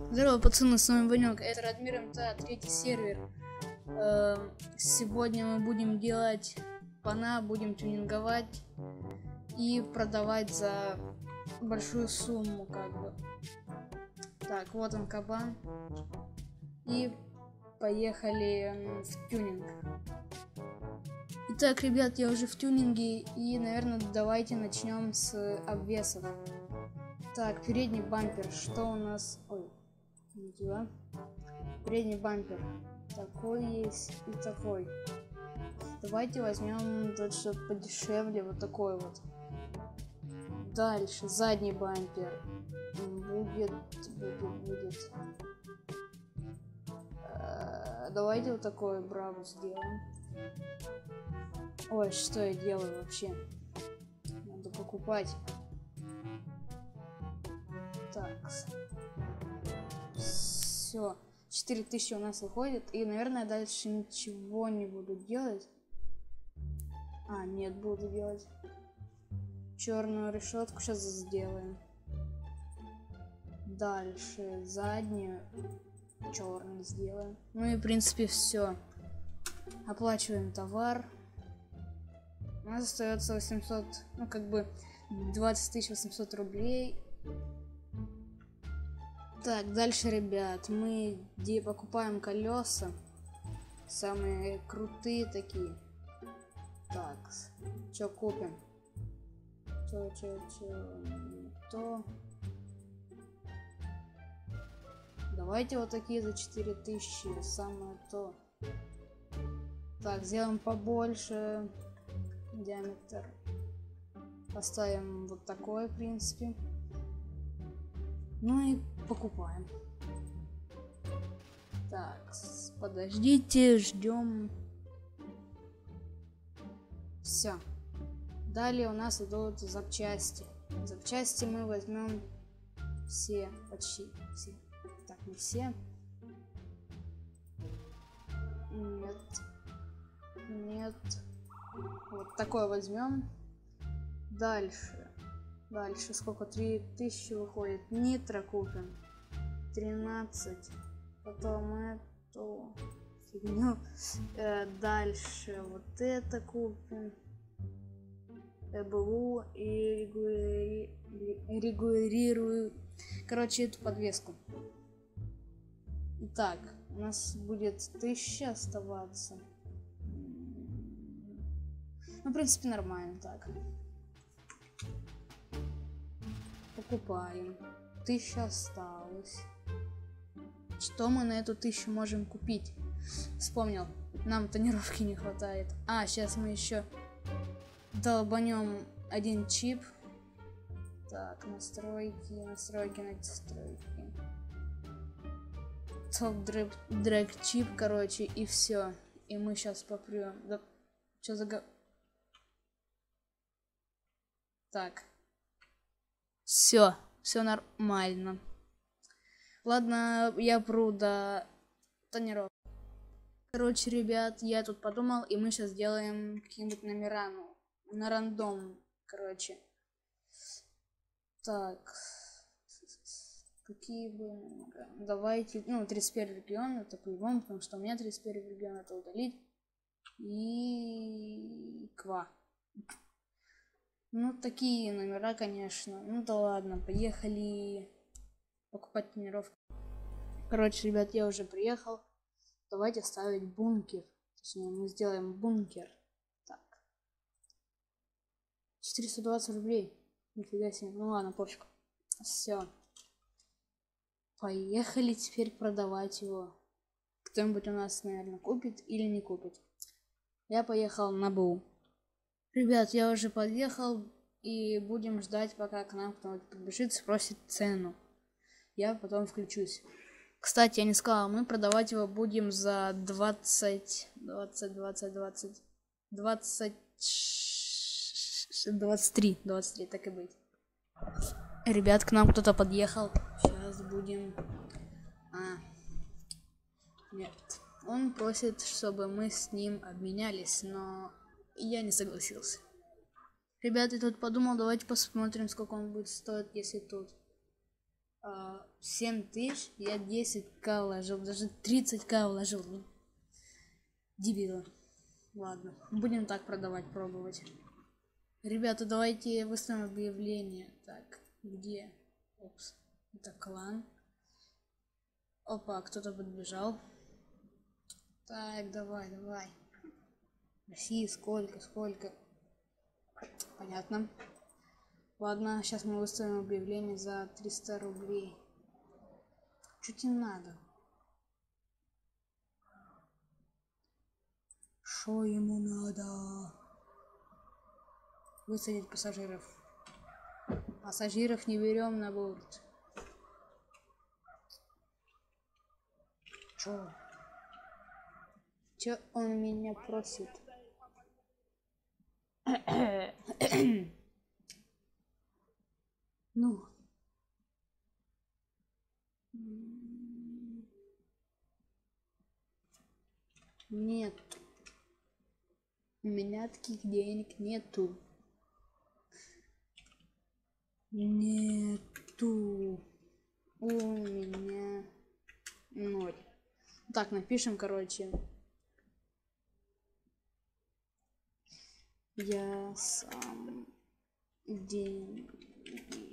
Здорово, пацаны, с вами Ванек. Это Радмир МТА, третий сервер. Сегодня мы будем делать пана, будем тюнинговать и продавать за большую сумму, как бы. Так, вот он кабан. И поехали в тюнинг. Итак, ребят, я уже в тюнинге, и, наверное, давайте начнем с обвесов. Так, передний бампер, что у нас? Ой, не туда. Передний бампер. Такой есть и такой. Давайте возьмем тот, что подешевле, вот такой вот. Дальше, задний бампер. Будет. Давайте вот такой браво сделаем. Ой, что я делаю вообще? Надо покупать. Так. Все. 4000 у нас выходит. И, наверное, дальше ничего не буду делать. А, нет, буду делать. Черную решетку сейчас сделаем. Дальше заднюю черную сделаем. Ну и, в принципе, все. Оплачиваем товар. У нас остается 800, ну как бы 20 800 рублей. Так, дальше, ребят, мы покупаем колеса. Самые крутые такие. Так, что купим? То. Давайте вот такие за 4000, самое то. Так, сделаем побольше диаметр. Поставим вот такой, в принципе. Ну и покупаем. Так, подождите, ждем. Все. Далее у нас идут запчасти. Запчасти мы возьмем все, почти все. Так, не все. Нет. Вот такой возьмем. Дальше сколько? 3000 выходит. Нитро купим. 13. Потом эту фигню. Дальше вот это купим. ЭБУ и регулирую. Короче, эту подвеску. Итак, у нас будет 1000 оставаться. Ну, в принципе, нормально так. Покупаем. 1000 осталось. Что мы на эту 1000 можем купить? Вспомнил. Нам тонировки не хватает. А, сейчас мы еще долбанем один чип. Так, настройки. Топ дрэг чип, короче, и все. И мы сейчас попрем. Да, что за... Так. Все нормально. Ладно, я пру до тонировки. Короче, ребят, я тут подумал, и мы сейчас сделаем какие-нибудь номера, ну, на рандом, короче. Так. Какие бы номера? Давайте, ну, 31 регион, это по-любому, потому что у меня 31 регион, это удалить. И... Ква. Ну, такие номера, конечно. Ну да ладно, поехали покупать тренировки. Короче, ребят, я уже приехал. Давайте ставить бункер. Точнее, мы сделаем бункер. Так. 420 рублей. Нифига себе. Ну ладно, пофиг. Все. Поехали теперь продавать его. Кто-нибудь у нас, наверное, купит или не купит. Я поехал на БУ. Ребят, я уже подъехал, и будем ждать, пока к нам кто-нибудь подбежит, спросит цену. Я потом включусь. Кстати, я не сказал, мы продавать его будем за 23, так и быть. Ребят, к нам кто-то подъехал. Сейчас будем... Нет. Он просит, чтобы мы с ним обменялись, но... Я не согласился. Ребята, я тут подумал, давайте посмотрим, сколько он будет стоить, если тут. 7000, я 10к вложил, даже 30к вложил. Дебилы. Ладно, будем так продавать, пробовать. Ребята, давайте выставим объявление. Так, где? Опс, это клан. Опа, кто-то подбежал. Так, давай. России сколько? Понятно. Ладно, сейчас мы выставим объявление за 300 рублей. Что тебе надо? Что ему надо? Высадить пассажиров. Пассажиров не берем на борт. Чё он меня просит? Ну. Нет. У меня таких денег нету. Нету. У меня 0. Так, напишем, короче. Я сам деньги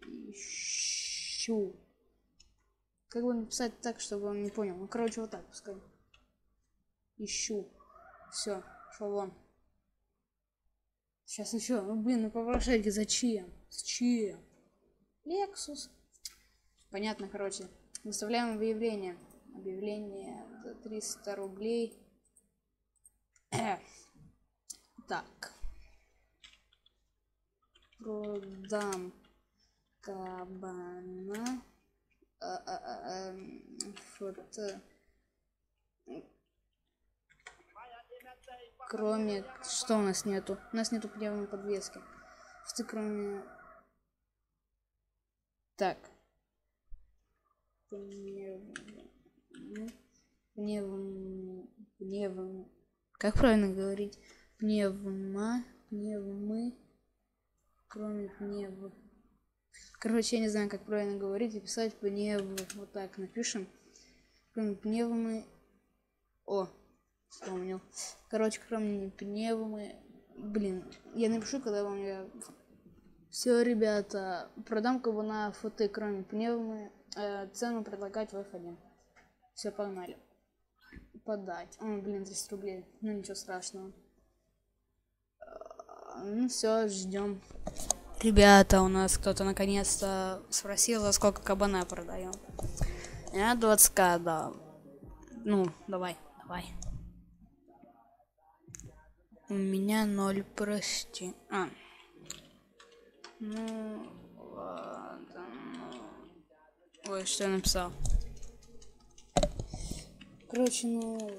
ищу. Как бы написать так, чтобы он не понял? Ну, короче, вот так пускай. Ищу. Все, шел вон. Сейчас еще. Ну, блин, ну попрошайки зачем? Зачем? Лексус. Понятно, короче. Выставляем объявление. Объявление за 300 рублей. Так. Продам кабана. Фото. Кроме... Что у нас нету? У нас нету пневмой подвески. Что кроме... Так. Как правильно говорить? Пневмы. Кроме пнев. Короче, я не знаю, как правильно говорить и писать пнев. Вот так напишем. Кроме пневмы. О, вспомнил. Короче, кроме пневмы. Блин, я напишу, когда вам я... Все, ребята, продам кабана фото, кроме пневмы. Цену предлагать в F1. Все, погнали. Подать. О, блин, 300 рублей. Ну, ничего страшного. Ну, все, ждем. Ребята, у нас кто-то наконец-то спросил, за сколько кабана продаем. Я 20к дал. Ну, давай. У меня 0, прости. Ну, ладно. Ой, что я написал? Короче, ну...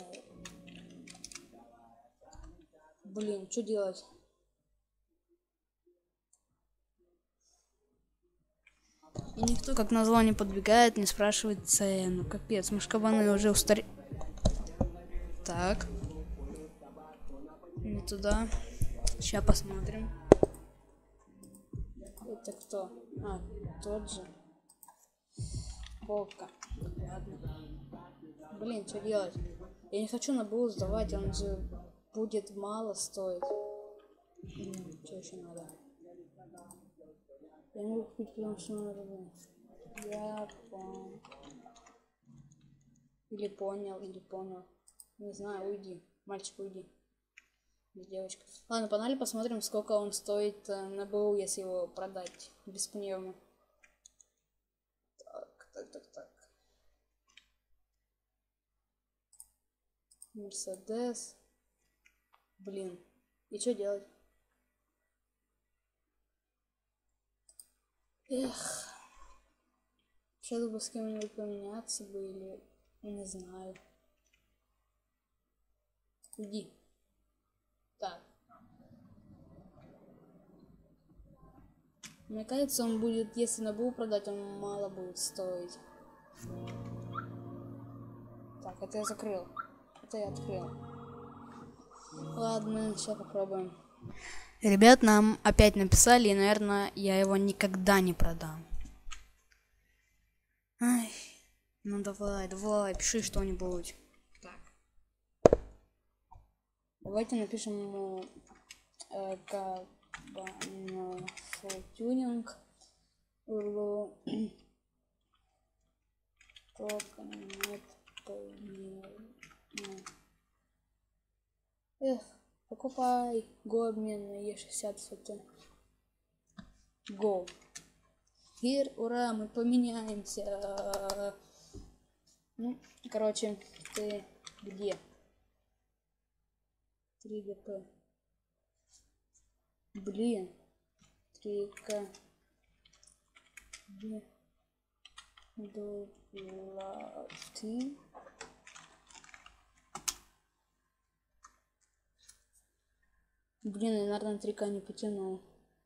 Блин, что делать? И никто, как назло, не подбегает, не спрашивает цену. Капец, мы ж кабаны уже устарели. Так. Не туда. Сейчас посмотрим. Это кто? Тот же. Бока. Ладно. Блин, что делать? Я не хочу на БУ сдавать, он же будет мало стоить. Что еще надо? Я не могу купить, потому что надо. Я понял. Или понял. Не знаю, уйди. Мальчик, уйди. Девочка. Ладно, погнали посмотрим, сколько он стоит на БУ, если его продать без пневмы. Так. Мерседес. Блин. И что делать? Эх. Сейчас бы с кем-нибудь поменяться бы или... Не знаю. Иди. Так. Мне кажется, он будет, если на БУ продать, он мало будет стоить. Так, это я закрыл. Это я открыл. Ладно, сейчас попробуем. Ребят, нам опять написали, и, наверное, я его никогда не продам. Ай, ну давай, пиши что-нибудь. Так. Давайте напишем ему тюнинг. Только нет Эх, покупай Go обмен на E60 СТ. Go. Here, ура, мы поменяемся. Ну, короче, ты где? 3 ГП. Блин. 3К. Доплаты. Блин, я, наверное, 3К не потянул.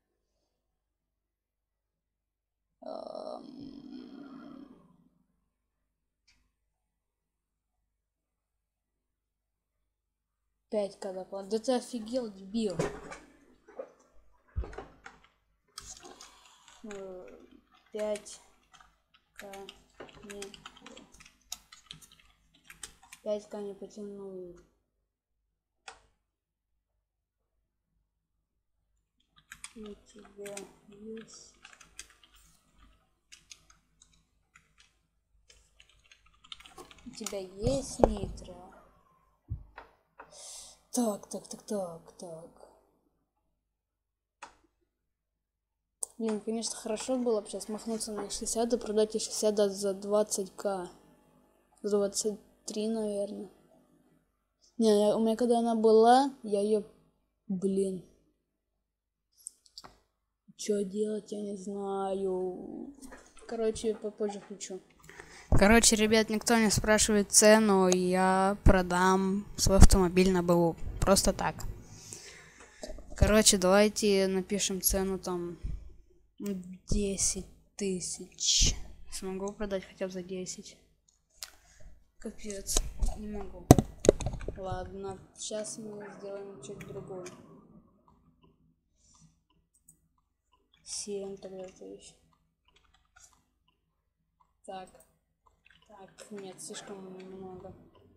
Пять когда плат. Да ты офигел, дебил. 5К не. 5К не потянул. У тебя есть. У тебя есть нитро? Так. Блин, конечно, хорошо было бы сейчас махнуться на 60 и продать 60 за 20К. За 23, наверное. Не, у меня когда она была, я ее... Блин. Что делать, я не знаю. Короче, попозже включу. Короче, ребят, никто не спрашивает цену, я продам свой автомобиль на БУ. Просто так. Короче, давайте напишем цену там 10 тысяч. Смогу продать хотя бы за 10. Капец, не могу. Ладно, сейчас мы сделаем чуть другое. 7 тогда тысяч. Так, нет, слишком много.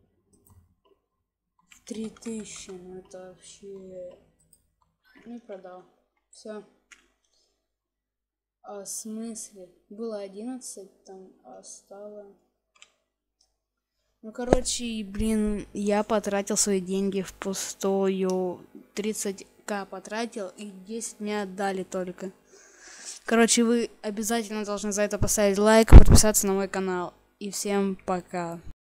3000, ну это вообще... Не продал. Все. А в смысле? Было 11, там стало... Ну, короче, блин, я потратил свои деньги впустую. 30К потратил, и 10 мне отдали только. Короче, вы обязательно должны за это поставить лайк, подписаться на мой канал. И всем пока.